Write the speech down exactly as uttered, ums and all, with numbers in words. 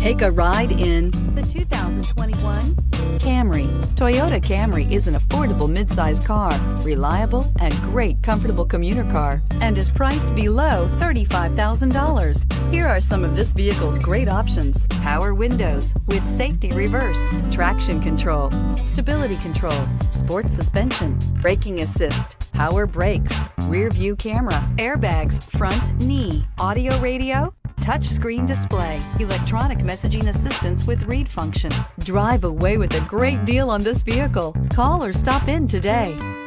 Take a ride in the two thousand twenty-one Camry. Toyota Camry is an affordable midsize car, reliable and great comfortable commuter car, and is priced below thirty-five thousand dollars. Here are some of this vehicle's great options: power windows with safety reverse, traction control, stability control, sports suspension, braking assist, power brakes, rear view camera, airbags, front knee, audio radio, touchscreen display, electronic messaging assistance with read function. Drive away with a great deal on this vehicle. Call or stop in today.